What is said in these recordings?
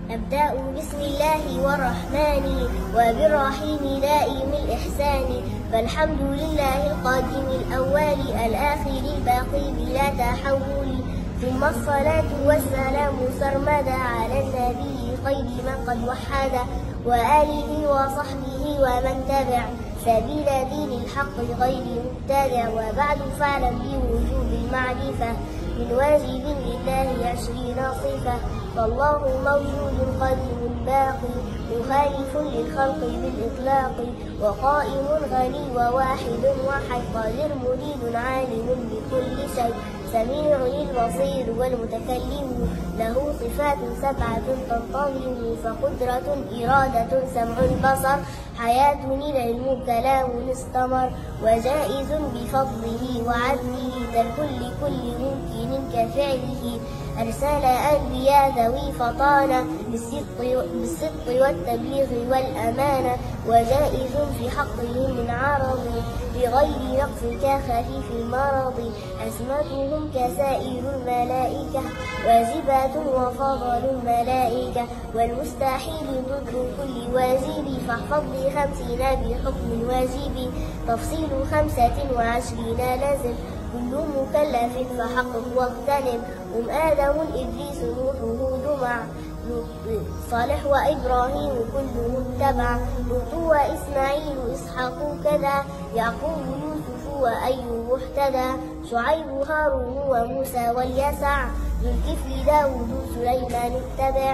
أبدأ بسم الله والرحمن وبالرحيم دائم الإحسان، فالحمد لله القادم الأول الآخر الباقي بلا تحول، ثم الصلاة والسلام سرمدا على النبي خير من قد وحد، وآله وصحبه ومن تبع سبيل دين الحق غير مبتدع. وبعد فاعلم بوجوب المعرفة من واجب لله 20 صفة، فالله موجود قديم باقي مخالف للخلق بالإطلاق، وقائم غني وواحد وحي قادر مريد عالم بكل شيء، سميع البصير والمتكلم له صفات 7 تنتظم، فقدرة إرادة سمع البصر حياة العلم كلام استمر، وجائز بفضله وعدله ترك لكل ممكن كفعله، أرسل أنبياء ذوي فطانة بالصدق والتبليغ والأمانة، وجائز في حقه من عرض بغير نقص كخفيف المرض، عصمتهم كسائر الملائكة واجبات وفضل الملائكة، والمستحيل ضد كل واجب، فاحفظ ل50 بحكم واجب، تفصيل 25 لازم، كل مكلف فحقق واغتنم، آدم إدريس نوح هود مع صالح وإبراهيم كلهم تبع، لوط وإسماعيل إسحاق كذا، يعقوب يوسف وأيوب اهتدى، شعيب هارون وموسى واليسع، ذو الكفل داود سليمان اتبع،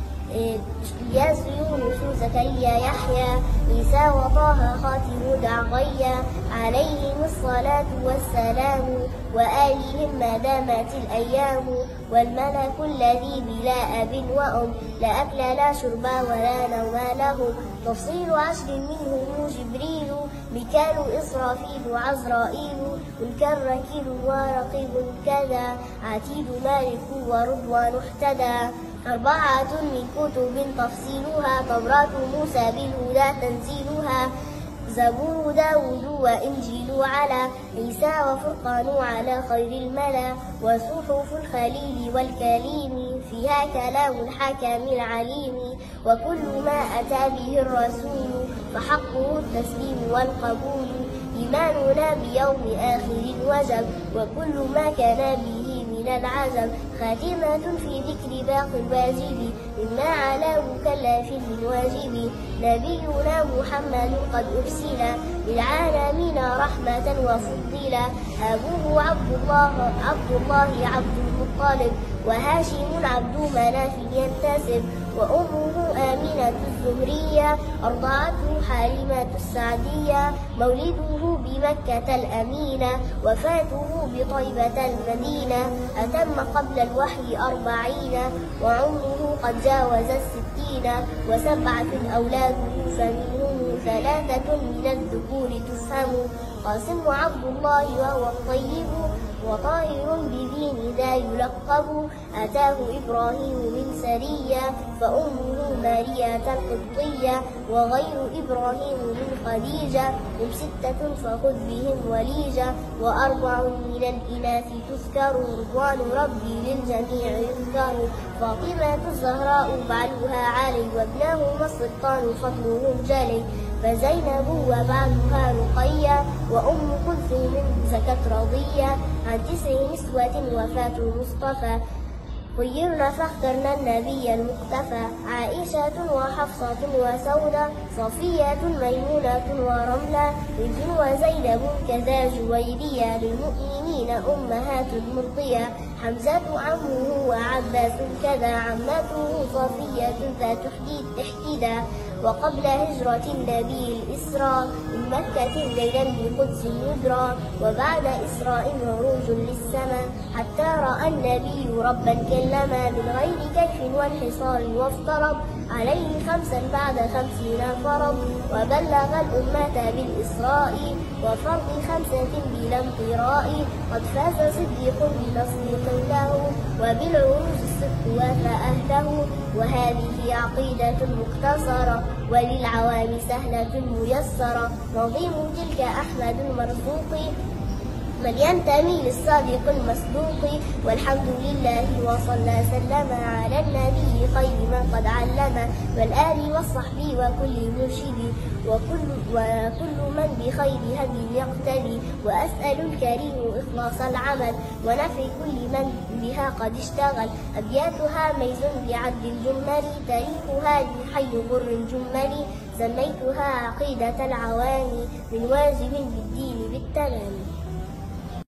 إلياس يونس زكريا يحيى عيسى وطه خاتم دعغيا، عليهم الصلاة والسلام وآلهم ما دامت الأيام، والملك الذي بلا أب وأم لا أكل لا شرب ولا نوم له، تفصيل 10 منهم جبريل ميكال إسرافيل عزرائيل، ملك ركيل ورقيب كذا، عتيد مالك ورضوان اهتدى، 4 من كتب تفصيلها، توراة موسى بالهدى تنزيلها، زبور داود وإنجيل على عيسى وفرقان على خير الملا، وصحف الخليل والكليم فيها كلام الحكم العليم، وكل ما أتى به الرسول فحقه التسليم والقبول، إيماننا بيوم آخر وجب، وكل ما كان به من العجب، خاتمة في ذكر باقي الواجب مما على مكلف من واجب، نبينا محمد قد أرسل للعالمين رحمة وفضلا، أبوه عبد المطلب وهاشم عبد مناف ينتسب، وأمه آمنة الزهرية أرضعته حالمة السعدية، مولده بمكة الأمينة وفاته بطيبة المدينة، أتم قبل الوحي 40 وعمره قد جاوز 60، و7 أولاده فمنهم 3 من الذكور تفهم، قاسم عبد الله وهو الطيب وطاهر بدين ذا يلقب، أتاه إبراهيم من سرية فأمه مارية القبطية، وغير إبراهيم من خديجة، هم 6 فخذ بهم وليجة، و4 من الإناث تذكر، رضوان ربي للجميع يذكر، فاطمة الزهراء بعلها علي وابنهما السلطان فضلهم جلي، فزينب وبعدها رقية، وأم كلثوم زكت رضية، عن 9 نسوة وفاة المصطفى، خيرنا فاخترنا النبي المقتفى، عائشة وحفصة وسودة، صفية ميمونة ورملة، بنت وزينب كذا جويرية، للمؤمنين أمهات مرضية، حمزة عمه وعباس كذا، عمته صفية ذات احتدى، وقبل هجرة النبي الإسراء من مكة ليلا بقدس يدرى، وبعد إسراء عروج للسماء حتى رأى النبي ربا كلما، من غير كشف وانحصار وافترض عليه 5 بعد 50 فرض، وبلغ الأمة بالإسراء وفرض 5 بلا انطراء، قد فاز صديق بتصديق له وبالعروج الصدق وفى أهله، وهذه عقيدة مختصرة وللعوام سهلة ميسرة، نظيم تلك أحمد المرزوق من ينتمي للصادق المصدوق، والحمد لله وصلى سلم على النبي خير من قد علم. والعلماء والآل والصحب وكل مرشد وكل من بخير هدي يقتدي. وأسأل الكريم إخلاص العمل ونفي كل من بها قد اشتغل. أبياتها ميز بعد الجمل تاريخها لحي غر الجمل. سميتها عقيدة العوام من واجب بالدين بالتمام.